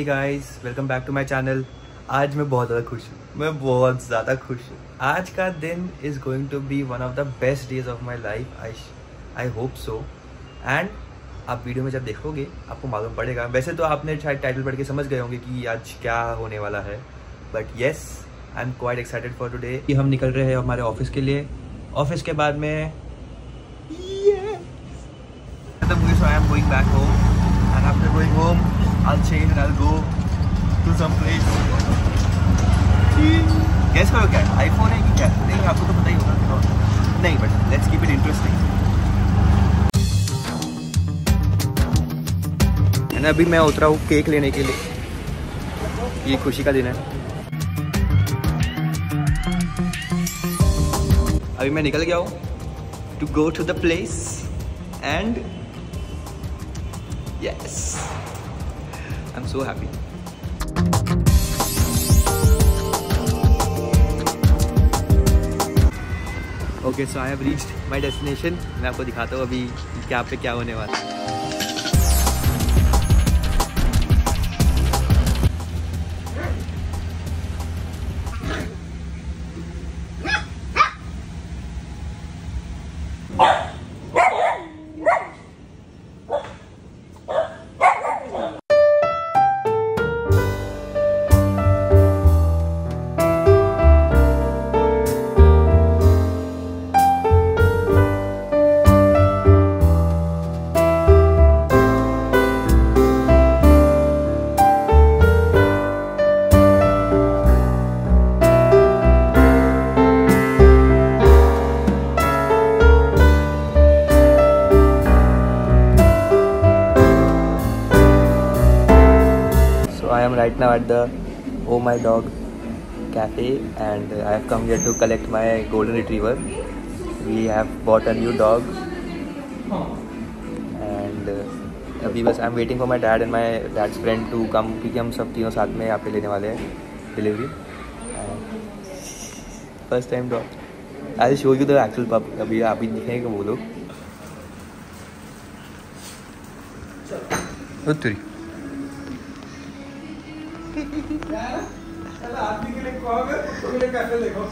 Hey guys, welcome back to my channel. आज मैं बहुत ज़्यादा खुश हूँ, मैं बहुत ज़्यादा खुश हूँ। आज का दिन is going to be one of the best days of my life, I hope so. And आप वीडियो में जब देखोगे आपको मालूम पड़ेगा। वैसे तो आपने शायद टाइटल पढ़ के समझ गए होंगे कि आज क्या होने वाला है, but yes I am quite excited for today कि हम निकल रहे हैं हमारे ऑफिस के लिए। ऑफिस के बाद में so I am going back home, and after going home I'll change and I'll go to some place. Guess करो क्या iPhone है कि क्या? नहीं, आपको तो पता ही होगा। नहीं, but let's keep it interesting. and अभी मैं उतरा हूँ केक लेने के लिए। ये खुशी का दिन है। अभी मैं निकल गया हूँ to go to the place and yes, I'm so happy. Okay, so I have reached my destination. मैं आपको दिखाता हूँ अभी क्या पे क्या होने वाला है। I am right now at the Oh My Dog cafe, and I have come here to collect my golden retriever. We have bought a new dog, and अभी बस I'm waiting for my dad and my dad's friend to come, क्योंकि हम सब तीनों साथ में यहाँ पे लेने वाले हैं delivery. First time dog. I'll show you the actual pup. अभी आप ही दिखेंगे वो लोग। उत्तरी आदमी के लिए कहोगे तो मेरे कैसे देखो।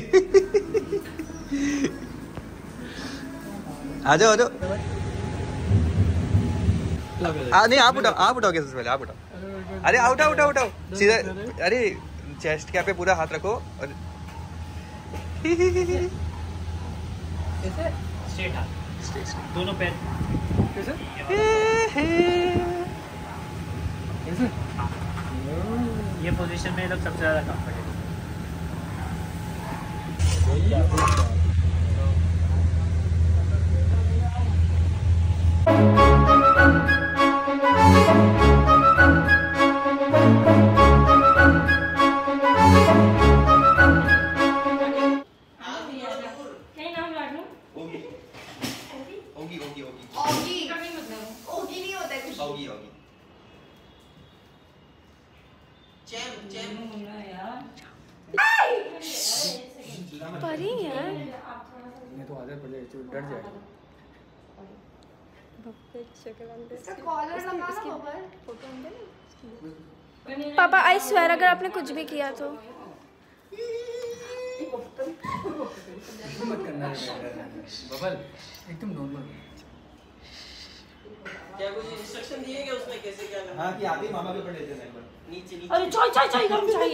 आ जाओ नहीं, आप उठाओ कैसे पहले आप उठाओ। अरे उठाओ सीधा। अरे चेस्ट क्या पे पूरा हाथ रखो और स्ट्रेट हाथ, दोनों पैर ये पोजीशन में लोग सबसे ज़्यादा कंफर्टेबल। परी यार, मैं तो आदत पड़ जाए तो डर जाएगा। पापा आई स्वेयर अगर आपने कुछ भी किया तो मत करना बबल, एकदम नॉर्मल। क्या कुछ इंस्ट्रक्शन दिए क्या उसमें कैसे क्या करना? हाँ कि आप ही मामा के ऊपर लेते हैं नीचे। अरे चाय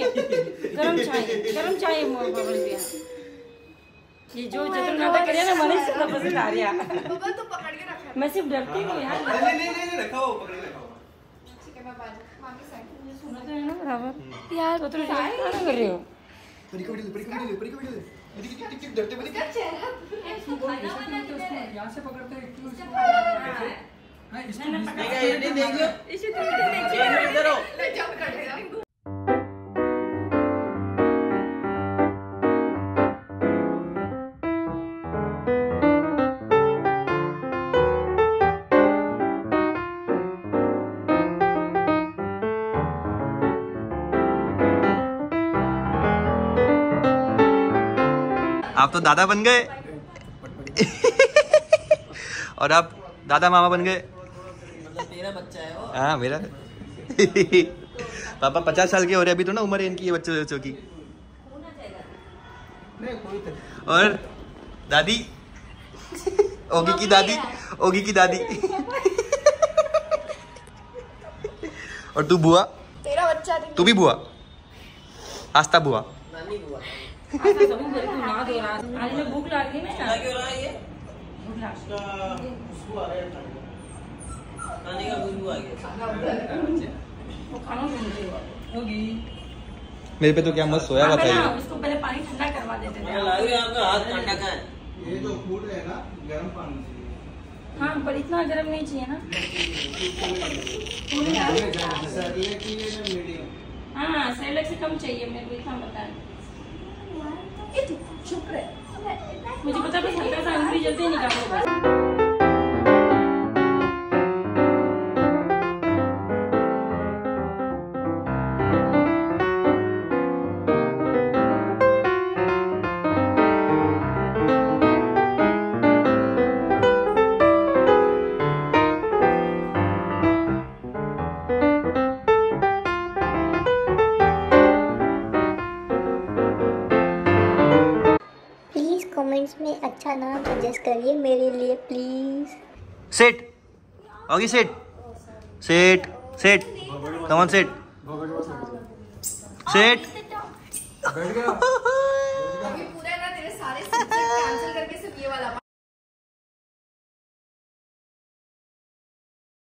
गरम चाय बबल दिया। ये जो नाटक करे ना मनीष से पसंद आ रहा है। बबल तो पकड़ के रखा। मैं सिर्फ डरती हूँ यार। नहीं रखा हो, पकड़ के रखा हो। ठीक है, मैं मां की साइड सुना तो है ना बराबर यार। तो तुम क्या कर रहे हो? परी को वीडियो टिक डरते बड़ी यहाँ से पकड़ते हैं। हां इसको नहीं देखो इसे तो इधर आओ। ले जाओ कर दे। आप तो दादा बन गए और आप दादा मामा बन गए। मतलब तेरा बच्चा है वो। हाँ मेरा। पापा 50 साल के हो रहे, अभी तो ना उम्र है इनकी ये बच्चों की। और दादी ओगी की दादी, ओगी की दादी। और तू बुआ, तेरा बच्चा तू भी बुआ, आस्था बुआ। नानी हुआ आज तो सभी मेरे को ना दो रहा, आज में भूख लग गई ना क्या क्यों रहा है ये? भूख लग खुशबू आ रहा है खाने का, खुशबू आ गया। वो खाना मुझे होगी। मेरे पे तो क्या मस्त सोया हुआ था ये। उसको पहले पानी ठंडा करवा देते थे। लागे आपका हाथ काटा का है। ये जो फूड है ना गर्म पानी चाहिए। हाँ पर इतना गर्म नहीं चाहिए ना। सर्लेक की है ना मीडियम। हाँ सेलेक्ट से कम चाहिए मेरे को, इतना बता। चुप रहे। मुझे पता बस हल्का सा अंगूरी जल्दी निकालो बस। कमेंट्स में अच्छा नाम सजेस्ट करिए मेरे लिए please. Set Oggy, set set set, come on set set. बैठ गया।